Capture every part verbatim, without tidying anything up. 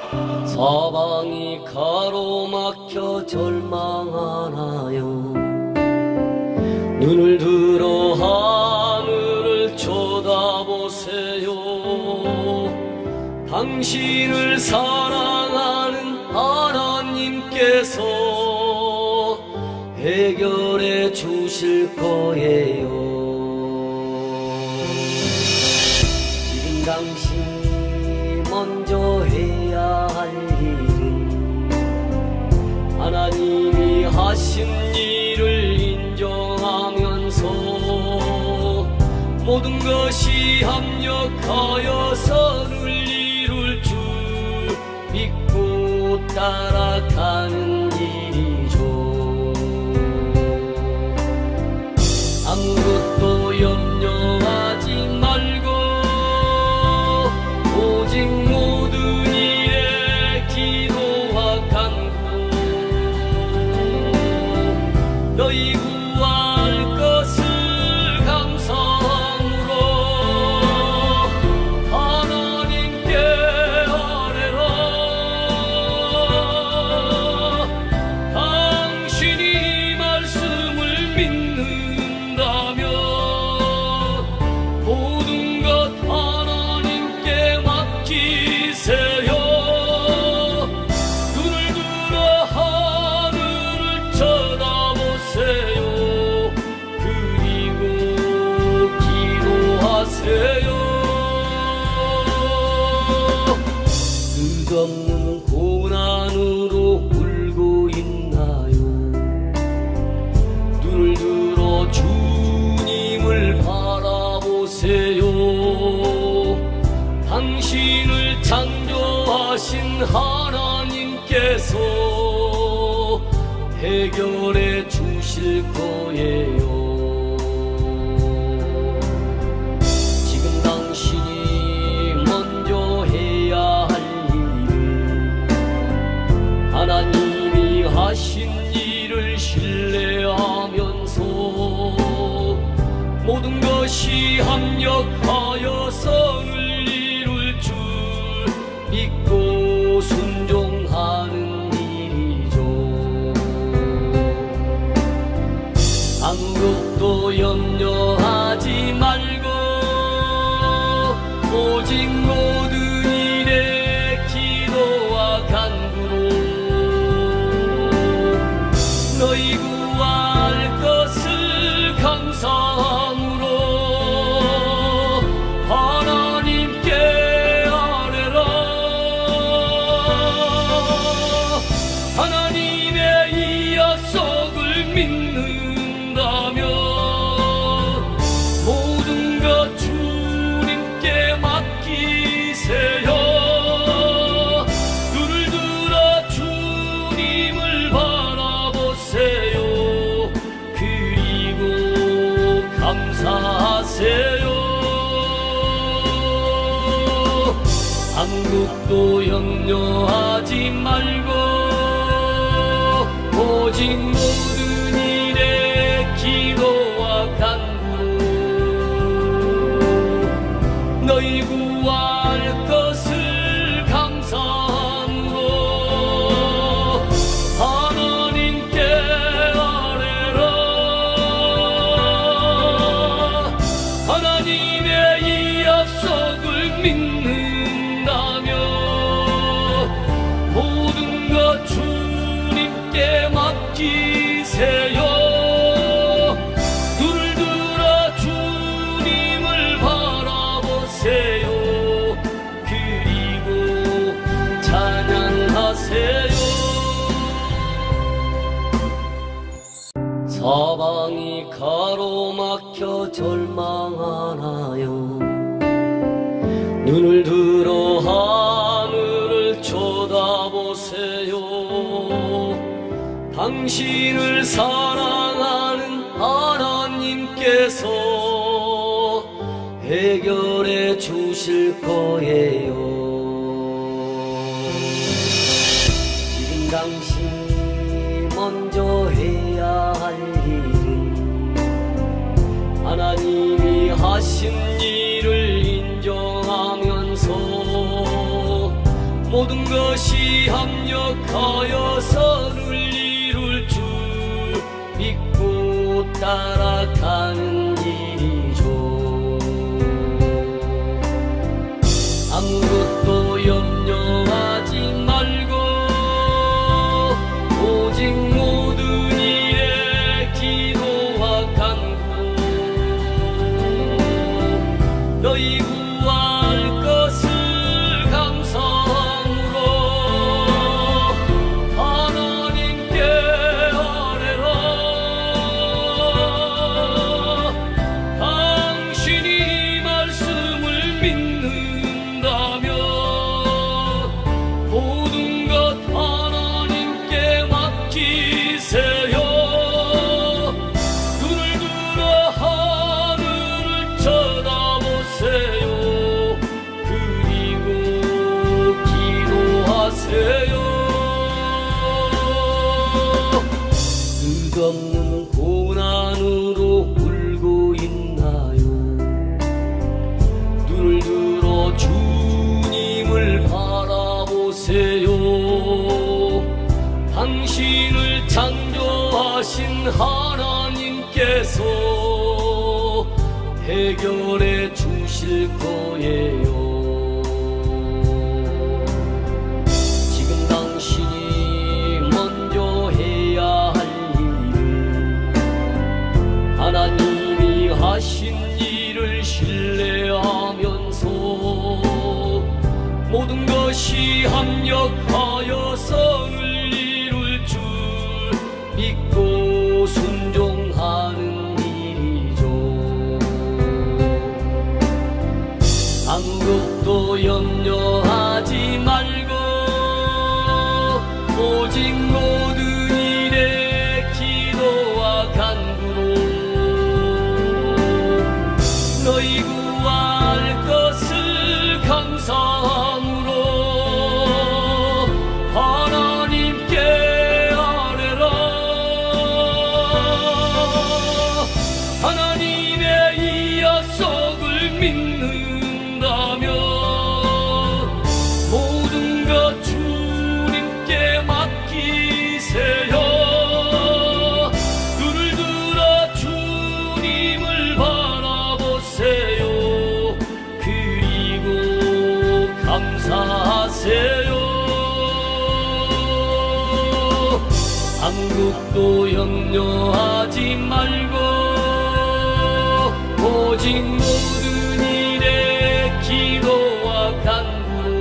사방이 가로막혀 절망하나요. 눈을 들어 하늘을 쳐다보세요. 당신을 사랑하는 하나님께서 해결해 주실 거예요. 지금 당신이 먼저 해야 할 일은 하나님이 하신 일을 인정하면서 모든 것이 합력하여서 늘 이룰 줄 믿고 따라가는 일이죠. 아무것도 염려하지 말고 오직 모든 일에 기도와 간구 너희 구할 것을 감사함으로 하나님께 아뢰라. 당신이 말씀을 믿는다면 모든 것 하나님께 맡기세요. 눈을 들어 하늘을 쳐다보세요. 그리고 기도하세요. 끝없는 고난으로 울고 있나요? 눈을 들어 주님을 바라보세요. 당신을 창조하신 하나님께서 해결해 주실 거예요. 지금 당신이 먼저 해야 할 일은 하나님이 하신 일을 신뢰하면서 모든 것이 합력하여서 늘 이룰 줄 믿고 순종하는 일이죠. 아무것도 염려하지 말고 오직 모든 일에 기도와 간구로 너희 구할 것을 감사함으로 하나님께 아뢰라. 하나님의 이 약속을 믿는다면 모든 것 주님께 맡기세요. 눈을 들어 주님을 바라보세요. 그리고 감사하세요. 아무것도 염려하지 말고 오직 모든 일에 기도와 간구로 너희 구할 것을 감사함으로 하나님께 아뢰라. 하나님의 이 약속을 믿는다면 모든 것 주님께 맡기세요. 눈을 들어 주님을 바라보세요. 그리고 찬양하세요. 사방이 가로막혀 절망하나요? 눈을 들어 하늘을 쳐다보세요. 당신을 사랑하는 하나님께서 해결해 주실 거예요. 지금 당신이 먼저 해야 할 일은 하나님이 하신 일을 인정하면서 모든 것이 합력하여서 늘 이룰 줄 믿고 따라가는 일이죠. 아무것도 염려하지 말고 오직 모든 일에 기도와 간구 너희 구할 것을 감사함으로 하나님께 아뢰라. 당신이 말씀을 믿는다면 모든 것 하나님께 맡기세요. 눈을 들어 하늘을 쳐다보세요. 그리고 기도하세요. 끝없는 고난으로 울고 있나요? 눈을 들어 주님을 바라보세요. 당신을 창조하신 하나님께서 해결해 주실 거예요. 지금 당신이 먼저 해야 할 일은 하나님이 하신 일을 신뢰하면서 모든 것이 합력하여서 늘 이룰 줄 믿고 순종하는 일이죠. 아무것도 염려하지 말고 오직 모든 일에 기도와 간구로 너희 구할 것을 감사함으로 하나님께 아뢰라. 하나님의 이 약속을 믿는다면 모든 것 주님께 맡기세요. 눈을 들어 주님을 바라보세요. 그리고 감사하세요. 아무것도 염려하지 말고 오직 모든 일에 기도와 간구로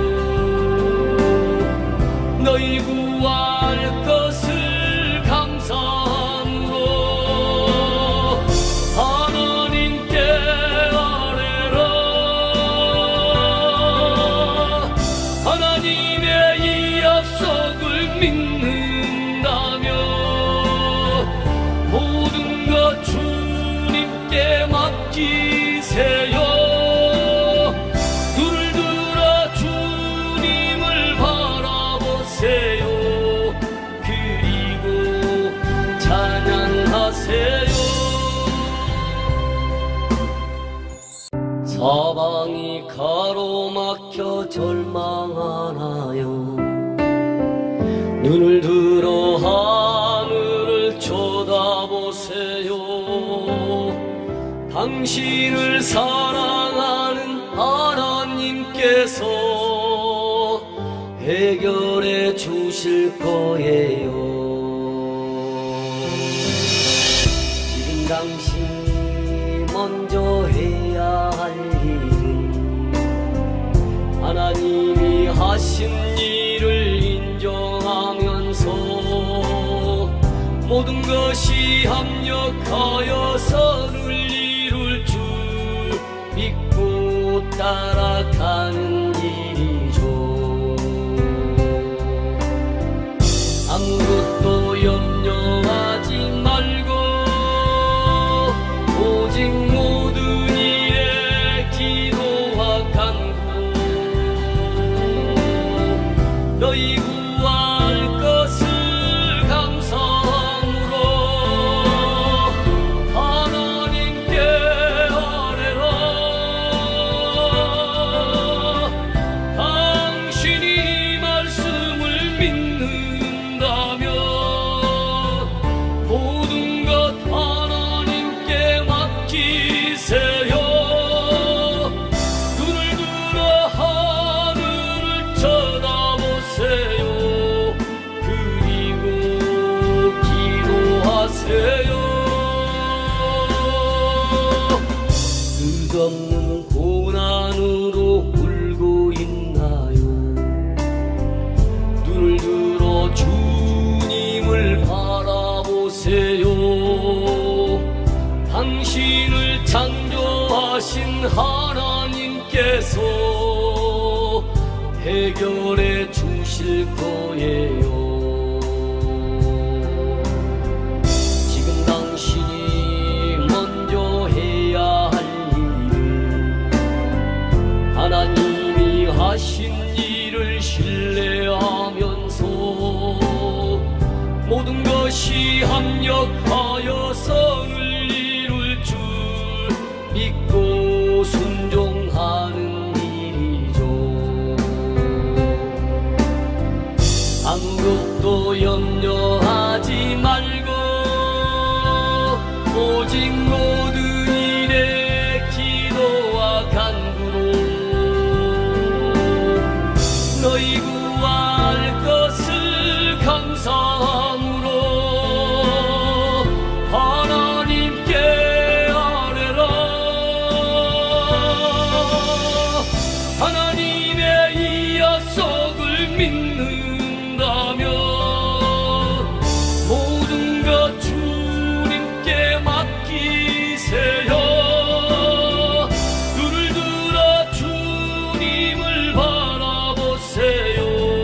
너희 구할 것을 감사함으로 하나님께 아뢰라. 하나님의 이 약속을 믿는다면 모든 것 주님께 맡기세요. 눈을 들어 주님을 바라보세요. 그리고 찬양하세요. 사방이 가로막혀 절망하나요? 눈을 들어 하늘을 쳐다보세요. 당신을 사랑하는 하나님께서 해결해 주실 거예요. 지금 당신이 먼저 해야 할 일은 하나님이 하신 일을 인정하면서 모든 것이 합력하여서 늘 이룰 줄 믿고 따라가는 일이죠. 아무것도 염려하지 말고 오직 모든 일에 기도와 간구 너희 구할 것을 감사함으로 하나님께 아뢰라. 끝없는 고난으로 울고 있나요? 눈을 들어 주님을 바라보세요. 당신을 창조하신 하나님께서 해결해 주실 거예요. 지금 당신이 먼저 해야 할 일은 하나님이 하신 일을 신뢰하면서 모든 것이 합력하여 성을 이룰 줄 믿고 순종하는 일이죠. 아무것도 염려하지 말고 오직 모든 일에 기도와 간구로 너희 구할 것을 감사함으로 하나님께 아뢰라. 하나님의 이 약속을 믿는다면 모든 것 주님께 맡기세요. 눈을 들어 주님을 바라보세요.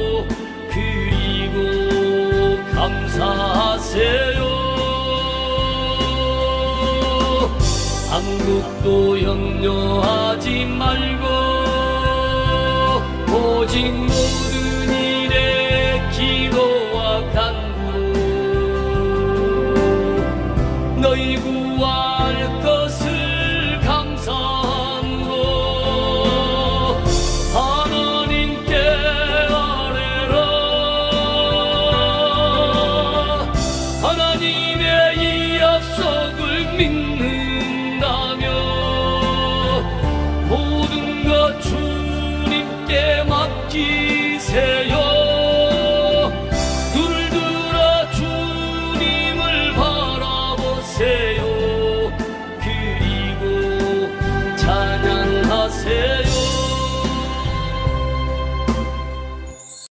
그리고 감사하세요. 아무것도 염려하지 말고 오직 모든